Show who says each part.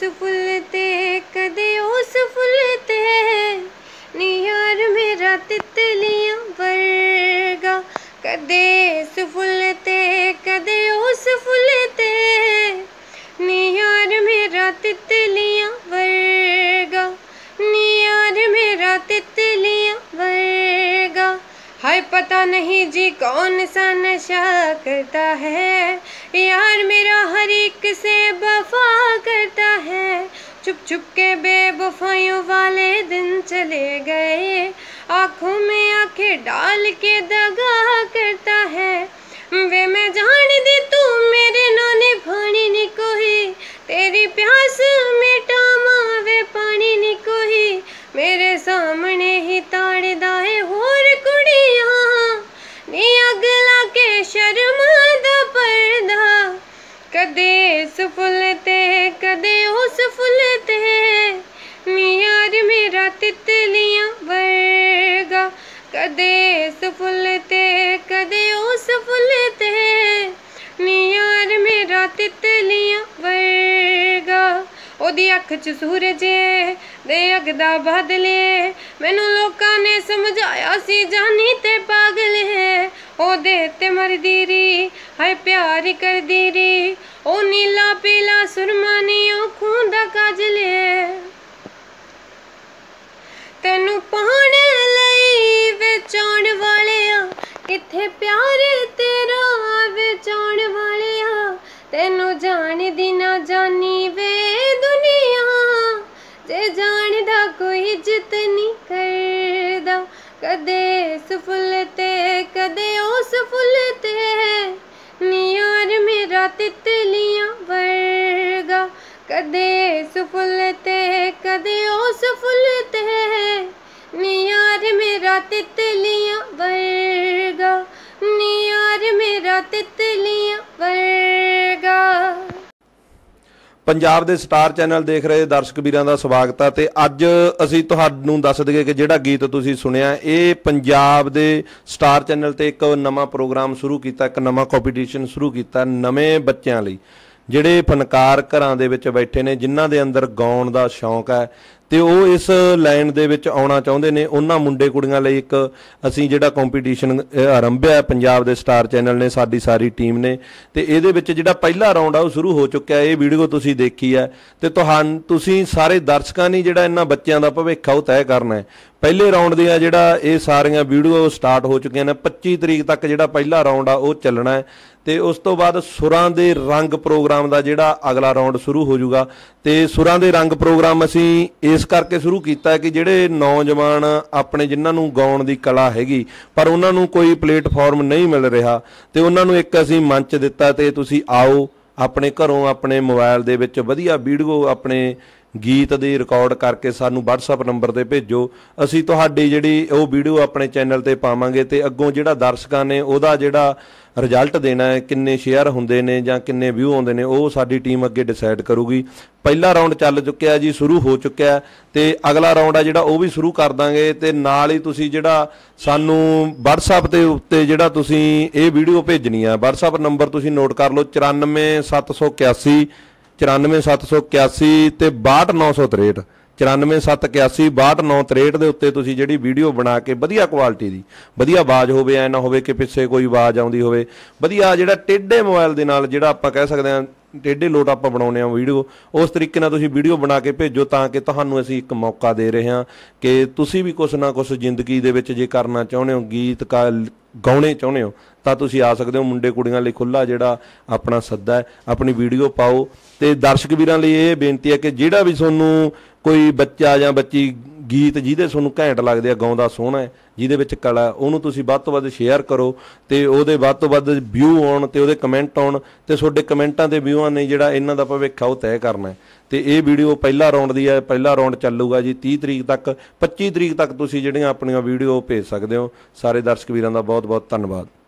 Speaker 1: Full ते कदे उस फुल ते नी यार मेरा तितलियां वर्गा। कदे इस फुल ते कदे उस फुल ते नी यार मेरा तितलियां वर्गा। नी यार मेरा तितलियां वर्गा। हाय पता नहीं जी कौन सा नशा करता है, यार मेरा हर एक से वफा करता है। चुप चुप के बेवफाइयों वाले दिन चले गए, आँखों में आंखें डाल के दगा करता है। वे मैं जान दी तू मेरे नाने पानी नी कोई, तेरी प्यास मिटावा वे पानी नी कोई। मेरे सामने ही ताड़ दाए होर कुड़ियां, नी अगला के शर्मा दा पर्दा। कदे इस फुल ते कदे उस फुल ते नी यार मेरा तितलियां वर्गा। कदे इस फुल ते कदे उस फुल ते नी यार मेरा तितलियां वर्गा। ओदी अख च सूरज दे अगदा बादले, मैनू लोकां ने समझाया सी जानी ते पागल है। ओदे ते मरदी री हाय प्यार करदी री, ओ नीला पीला सुरमा नी अखों दा काजल है। तैनू पाण लई विचाण वालिया, किथे प्यार तेरा विचाण वालिया। तैनू जान दी ना जानी वे दुनिया, जे जानदा कोई इज्जत नहीं करदा। कदे इस फुल ते कदे उस फुल ते नी यार मेरा तितलियां वर्गा। कदे इस फुल ते कदे उस फुल ते नी यार मेरा तितलियां वर्गा। नी यार मेरा तितलियां वर्गा।
Speaker 2: पंजाब दे स्टार चैनल देख रहे दर्शक वीरां दा स्वागत है। ते अज असीं तुहानूं दस दईए कि जिहड़ा गीत तुसीं सुनिया ये पंजाब दे स्टार चैनल ते एक नवां प्रोग्राम शुरू कीता, एक नवां कॉम्पीटिशन शुरू कीता नवें बच्चों लई, जिहड़े फनकार घरां दे विच बैठे ने, जिन्हां दे अंदर गाउण दा शौक है ते वो इस लाइन दे विच आउणा चाहुंदे ने। उन्हां मुंडे कुड़ियां लई एक असीं जिहड़ा कॉम्पीटिशन आरंभिआ पंजाब दे स्टार चैनल ने, साडी सारी टीम ने, ते इहदे विच जिहड़ा पहला राउंड आ वो शुरू हो चुक्या। ये वीडियो तुसीं देखी है ते तुसीं सारे दर्शकां ने जिहड़ा इन्हां बच्चिआं दा भविख आ वो तय करना है। पहले राउंड दियां जिहड़ा ये सारियां वीडियो स्टार्ट हो चुकियां ने। 25 तरीक तक जिहड़ा पहला राउंड आ वो चलना है ते उस तो बाद सुरां दे रंग प्रोग्राम दा जिहड़ा अगला राउंड शुरू हो जाऊगा। ते सुरां दे रंग प्रोग्राम असीं इस करके शुरू कीता है कि जिहड़े नौजवान अपने जिन्हां नूं गाउण दी कला हैगी पर उन्हां नूं कोई प्लेटफॉर्म नहीं मिल रहा ते उन्हां नूं एक असीं मंच दिता ते तुसीं आओ अपने घरों अपने मोबाइल दे विच वधिया वीडियो अपने गीत दी रिकॉर्ड करके सानू WhatsApp नंबर ते भेजो। असीं तुहाडी जिहड़ी वो वीडियो अपने चैनल ते पावांगे ते अग्गों जिहड़ा दर्शकां ने उहदा जिहड़ा रिजल्ट देना है, किन्ने शेयर हुंदे ने जां किन्ने व्यू आउंदे ने, वो साडी टीम अगे डिसाइड करूगी। पहला राउंड चल चुक्या जी, शुरू हो चुक्या ते अगला राउंड आ जिहड़ा वो भी शुरू कर दांगे। ते नाल ही तुसीं जिहड़ा सानू WhatsApp ते उत्ते जिहड़ा तुसीं ये वीडियो भेजनी है, WhatsApp नंबर तुसीं नोट कर लो 94781 94781 ते 62963 94781 62963 ਦੇ ਉੱਤੇ ਤੁਸੀਂ ਜਿਹੜੀ ਵੀਡੀਓ ਬਣਾ ਕੇ ਵਧੀਆ ਕੁਆਲਿਟੀ ਦੀ ਵਧੀਆ ਆਵਾਜ਼ ਹੋਵੇ, ਐ ਨਾ ਹੋਵੇ ਕਿ ਪਿੱਛੇ ਕੋਈ ਆਵਾਜ਼ ਆਉਂਦੀ ਹੋਵੇ, ਵਧੀਆ ਜਿਹੜਾ ਟੇਢੇ ਮੋਬਾਈਲ ਦੇ ਨਾਲ ਜਿਹੜਾ ਆਪਾਂ ਕਹਿ ਸਕਦੇ ਹਾਂ ਟੇਢੇ ਲੋਟ ਆਪਾਂ ਬਣਾਉਂਦੇ ਹਾਂ ਵੀਡੀਓ, ਉਸ ਤਰੀਕੇ ਨਾਲ ਤੁਸੀਂ ਵੀਡੀਓ ਬਣਾ ਕੇ ਭੇਜੋ ਤਾਂ ਕਿ ਤੁਹਾਨੂੰ ਅਸੀਂ ਇੱਕ ਮੌਕਾ ਦੇ ਰਹੇ ਹਾਂ ਕਿ ਤੁਸੀਂ ਵੀ ਕੁਛ ਨਾ ਕੁਛ ਜ਼ਿੰਦਗੀ ਦੇ ਵਿੱਚ ਜੇ ਕਰਨਾ ਚਾਹੁੰਦੇ ਹੋ, ਗੀਤ ਗਾਉਣੇ ਚਾਹੁੰਦੇ ਹੋ ਤਾਂ ਤੁਸੀਂ ਆ ਸਕਦੇ ਹੋ। ਮੁੰਡੇ ਕੁੜੀਆਂ ਲਈ ਖੁੱਲ੍ਹਾ ਜਿਹੜਾ ਆਪਣਾ ਸੱਦਾ ਹੈ, ਆਪਣੀ ਵੀਡੀਓ ਪਾਓ। ਤੇ ਦਰਸ਼ਕ ਵੀਰਾਂ ਲਈ ਇਹ ਬੇਨਤੀ ਹੈ ਕਿ ਜਿਹੜਾ ਵੀ ਤੁਹਾਨੂੰ ਕੋਈ ਬੱਚਾ ਜਾਂ ਬੱਚੀ ਗੀਤ ਜਿਹਦੇ ਤੁਹਾਨੂੰ ਘੈਂਟ ਲੱਗਦੇ ਆ, ਗਾਉਂਦਾ ਸੋਹਣਾ ਹੈ, ਜਿਹਦੇ ਵਿੱਚ ਕਲਾ, ਉਹਨੂੰ ਤੁਸੀਂ ਵੱਧ ਤੋਂ ਵੱਧ ਸ਼ੇਅਰ ਕਰੋ ਤੇ ਉਹਦੇ ਵੱਧ ਤੋਂ ਵੱਧ ਵਿਊ ਆਉਣ ਤੇ ਉਹਦੇ ਕਮੈਂਟ ਆਉਣ ਤੇ ਤੁਹਾਡੇ ਕਮੈਂਟਾਂ ਦੇ ਵਿਊਆਂ ਨੇ ਜਿਹੜਾ ਇਹਨਾਂ ਦਾ ਭਵਿੱਖ ਆ ਉਹ ਤੈਅ ਕਰਨਾ ਹੈ। ਤੇ ਇਹ ਵੀਡੀਓ ਪਹਿਲਾ ਰਾਉਂਡ ਦੀ ਹੈ, ਪਹਿਲਾ ਰਾਉਂਡ ਚੱਲੂਗਾ ਜੀ 30 ਤਰੀਕ ਤੱਕ। 25 ਤਰੀਕ ਤੱਕ ਤੁਸੀਂ ਜਿਹੜੀਆਂ ਆਪਣੀਆਂ ਵੀਡੀਓ ਭੇਜ ਸਕਦੇ ਹੋ। ਸਾਰੇ ਦਰਸ਼ਕ ਵੀਰਾਂ ਦਾ ਬਹੁਤ ਬਹੁਤ ਧੰਨਵਾਦ।